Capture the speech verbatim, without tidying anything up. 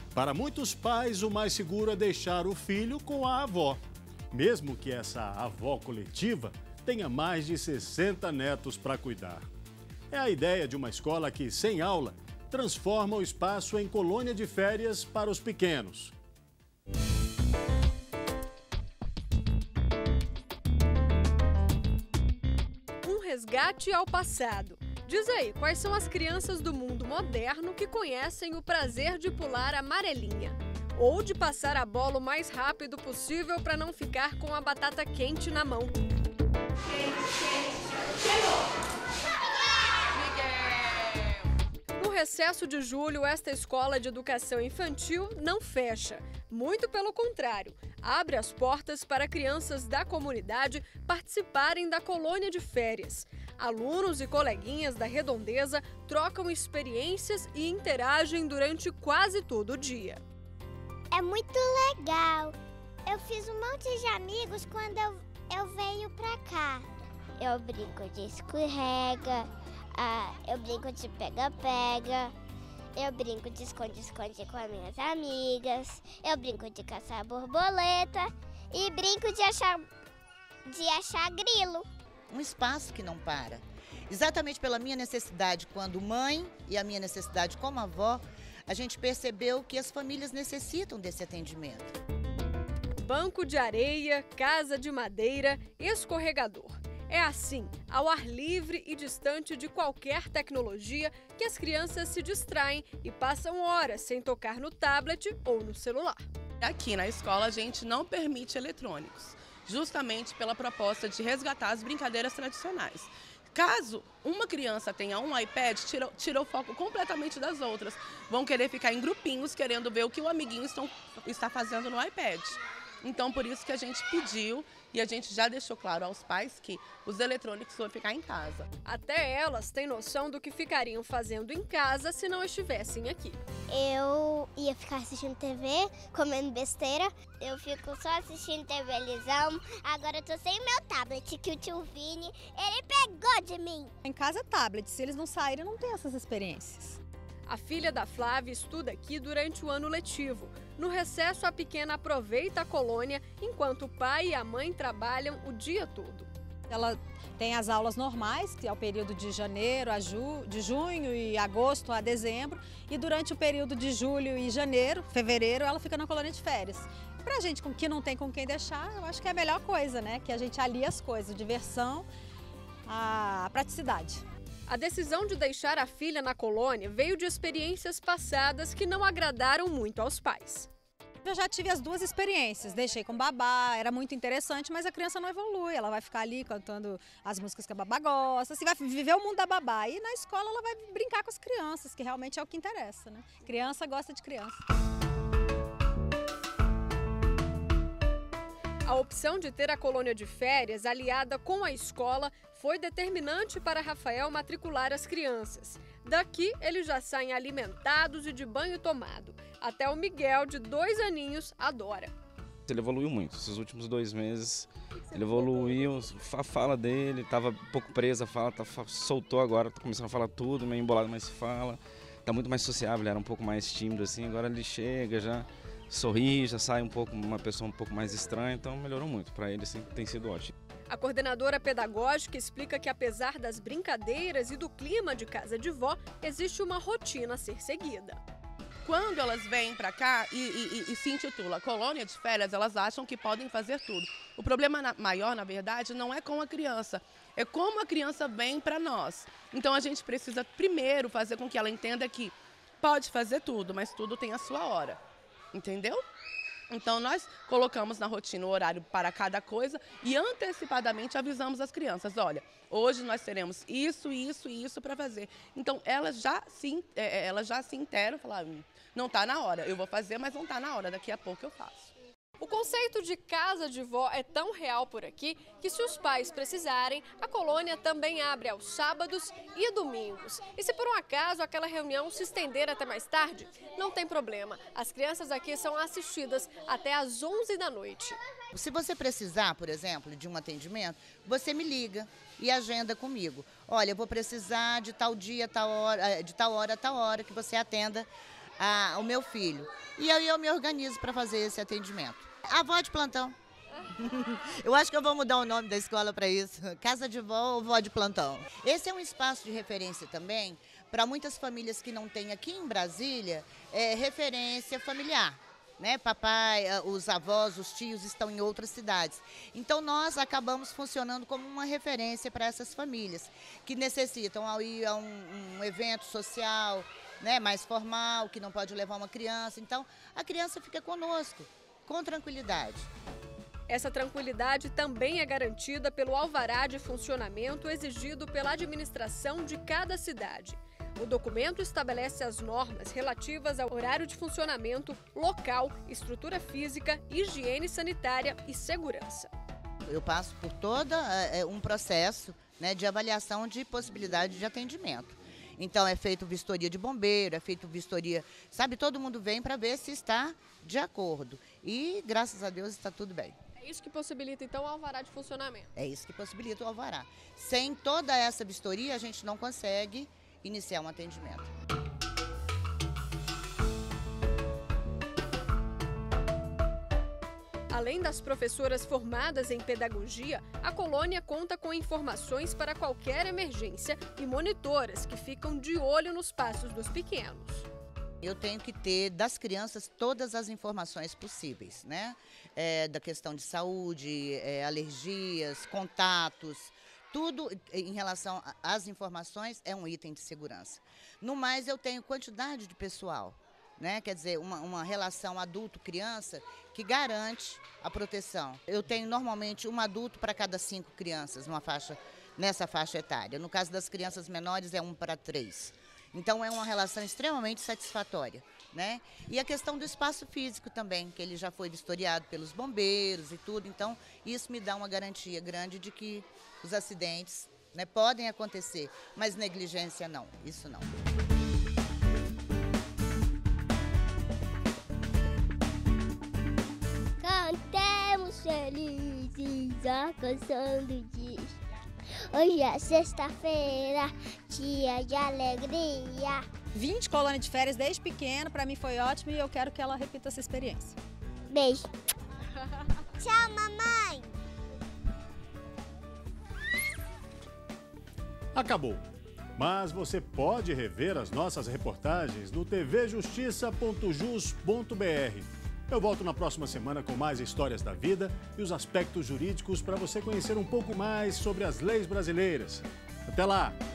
Para muitos pais, o mais seguro é deixar o filho com a avó, mesmo que essa avó coletiva tenha mais de sessenta netos para cuidar. É a ideia de uma escola que, sem aula, transforma o espaço em colônia de férias para os pequenos. Um resgate ao passado. Diz aí, quais são as crianças do mundo moderno que conhecem o prazer de pular amarelinha? Ou de passar a bola o mais rápido possível para não ficar com a batata quente na mão? No recesso de julho, esta escola de educação infantil não fecha. Muito pelo contrário, abre as portas para crianças da comunidade participarem da colônia de férias. Alunos e coleguinhas da Redondeza trocam experiências e interagem durante quase todo o dia. É muito legal. Eu fiz um monte de amigos quando eu, eu venho pra cá. Eu brinco de escorrega, ah, eu brinco de pega-pega, eu brinco de esconde-esconde com as minhas amigas, eu brinco de caçar borboleta e brinco de achar, de achar grilo. Um espaço que não para. Exatamente pela minha necessidade quando mãe e a minha necessidade como avó, a gente percebeu que as famílias necessitam desse atendimento. Banco de areia, casa de madeira, escorregador. É assim, ao ar livre e distante de qualquer tecnologia, que as crianças se distraem e passam horas sem tocar no tablet ou no celular. Aqui na escola a gente não permite eletrônicos, justamente pela proposta de resgatar as brincadeiras tradicionais. Caso uma criança tenha um iPad, tira, tira o foco completamente das outras. Vão querer ficar em grupinhos querendo ver o que o amiguinho estão, está fazendo no iPad. Então, por isso que a gente pediu e a gente já deixou claro aos pais que os eletrônicos vão ficar em casa. Até elas têm noção do que ficariam fazendo em casa se não estivessem aqui. Eu ia ficar assistindo T V, comendo besteira. Eu fico só assistindo televisão. Agora eu tô sem meu tablet, que o tio Vini, ele pegou de mim. Em casa é tablet, se eles não saírem, não tem essas experiências. A filha da Flávia estuda aqui durante o ano letivo. No recesso, a pequena aproveita a colônia, enquanto o pai e a mãe trabalham o dia todo. Ela tem as aulas normais, que é o período de janeiro a ju... de junho e agosto a dezembro. E durante o período de julho e janeiro, fevereiro, ela fica na colônia de férias. Pra gente que não tem com quem deixar, eu acho que é a melhor coisa, né? Que a gente alia as coisas, diversão, a praticidade. A decisão de deixar a filha na colônia veio de experiências passadas que não agradaram muito aos pais. Eu já tive as duas experiências, deixei com babá, era muito interessante, mas a criança não evolui, ela vai ficar ali cantando as músicas que a babá gosta, assim, vai viver o mundo da babá. E na escola ela vai brincar com as crianças, que realmente é o que interessa, né? Criança gosta de criança. A opção de ter a colônia de férias aliada com a escola foi determinante para Rafael matricular as crianças. Daqui, eles já saem alimentados e de banho tomado. Até o Miguel, de dois aninhos, adora. Ele evoluiu muito, esses últimos dois meses ele evoluiu, a fala dele estava um pouco presa, a fala tá, soltou agora, está começando a falar tudo, meio embolado, mas fala. Está muito mais sociável, ele era um pouco mais tímido assim, agora ele chega já... sorri, já sai um pouco, uma pessoa um pouco mais estranha, então melhorou muito, para ele assim, tem sido ótimo. A coordenadora pedagógica explica que apesar das brincadeiras e do clima de casa de vó, existe uma rotina a ser seguida. Quando elas vêm para cá e, e, e se intitula Colônia de Férias, elas acham que podem fazer tudo. O problema na, maior, na verdade, não é com a criança, é como a criança vem para nós. Então a gente precisa primeiro fazer com que ela entenda que pode fazer tudo, mas tudo tem a sua hora. Entendeu? Então nós colocamos na rotina o horário para cada coisa e antecipadamente avisamos as crianças, olha, hoje nós teremos isso, isso e isso para fazer. Então elas já se, elas já se interam, falaram, não está na hora, eu vou fazer, mas não está na hora, daqui a pouco eu faço. O conceito de casa de vó é tão real por aqui que, se os pais precisarem, a colônia também abre aos sábados e domingos. E se por um acaso aquela reunião se estender até mais tarde, não tem problema. As crianças aqui são assistidas até às onze da noite. Se você precisar, por exemplo, de um atendimento, você me liga e agenda comigo. Olha, eu vou precisar de tal dia, tal hora, de tal hora, tal hora que você atenda a, o meu filho. E aí eu me organizo para fazer esse atendimento. Avó de plantão. Eu acho que eu vou mudar o nome da escola para isso. Casa de vó ou vó de plantão. Esse é um espaço de referência também para muitas famílias que não têm aqui em Brasília é, referência familiar. Né? Papai, os avós, os tios estão em outras cidades. Então nós acabamos funcionando como uma referência para essas famílias que necessitam ir a um, um evento social, né, mais formal, que não pode levar uma criança. Então a criança fica conosco, com tranquilidade. Essa tranquilidade também é garantida pelo alvará de funcionamento exigido pela administração de cada cidade. O documento estabelece as normas relativas ao horário de funcionamento, local, estrutura física, higiene sanitária e segurança. Eu passo por todo é, um processo, né, de avaliação de possibilidade de atendimento. Então é feito vistoria de bombeiro, é feito vistoria, sabe, todo mundo vem para ver se está de acordo. E graças a Deus está tudo bem. É isso que possibilita então o alvará de funcionamento? É isso que possibilita o alvará. Sem toda essa vistoria a gente não consegue iniciar um atendimento. Além das professoras formadas em pedagogia, a colônia conta com informações para qualquer emergência e monitoras que ficam de olho nos passos dos pequenos. Eu tenho que ter das crianças todas as informações possíveis, né? É, da questão de saúde, é, alergias, contatos. Tudo em relação às informações é um item de segurança. No mais, eu tenho quantidade de pessoal, né? Quer dizer, uma, uma relação adulto-criança que garante a proteção. Eu tenho normalmente um adulto para cada cinco crianças numa faixa, nessa faixa etária. No caso das crianças menores, é um para três. Então, é uma relação extremamente satisfatória, né? E a questão do espaço físico também, que ele já foi vistoriado pelos bombeiros e tudo. Então, isso me dá uma garantia grande de que os acidentes, né, podem acontecer, mas negligência não, isso não. Cantemos felizes a canção do dia. Hoje é sexta-feira, dia de alegria. vinte colônias de férias desde pequeno, para mim foi ótimo e eu quero que ela repita essa experiência. Beijo. Tchau, mamãe. Acabou. Mas você pode rever as nossas reportagens no t v justiça ponto jus ponto b r. Eu volto na próxima semana com mais histórias da vida e os aspectos jurídicos para você conhecer um pouco mais sobre as leis brasileiras. Até lá!